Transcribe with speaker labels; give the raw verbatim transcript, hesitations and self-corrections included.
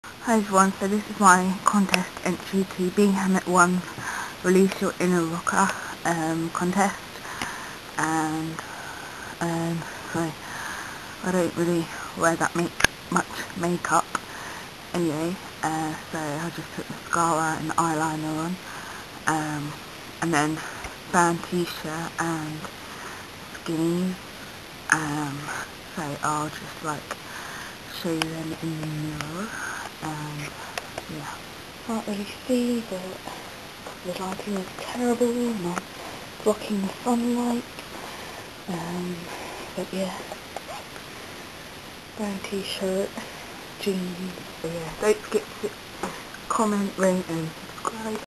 Speaker 1: Hi everyone, so this is my contest entry to Bingham at One's Release Your Inner Rocker um, contest, and um, so I don't really wear that make much makeup anyway, uh, so I just put mascara and eyeliner on, um, and then band t-shirt and skinnies, um, so I'll just like show you them in the mirror. And yeah, can't really see, but the lighting is terrible and I'm blocking the sunlight, um, but yeah, brown t-shirt, jeans, so yeah, don't forget to comment, rate and subscribe.